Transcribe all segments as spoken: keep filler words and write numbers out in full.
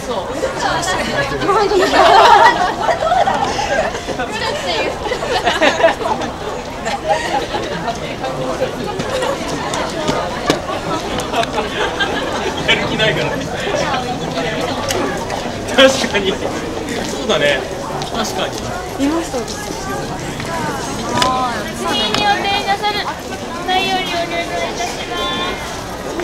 そう。 やる気ないからね。確かに。そうだね。確かに。 見ました。 次にお手になさる内容にお願いいたします。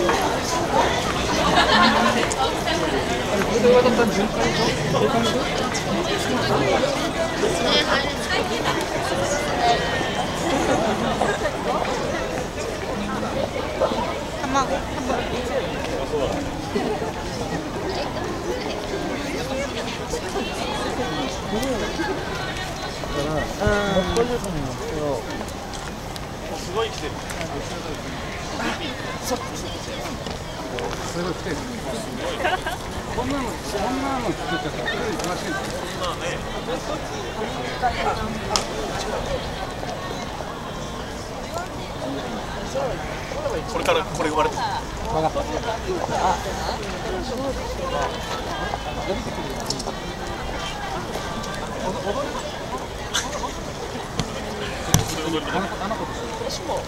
すごい来てる。 すごい来てる。こんなの、こんなの作っちゃったら忙しい。 そんなね。これからこれ生まれてる。 分かった。あの子、あの子です。私も。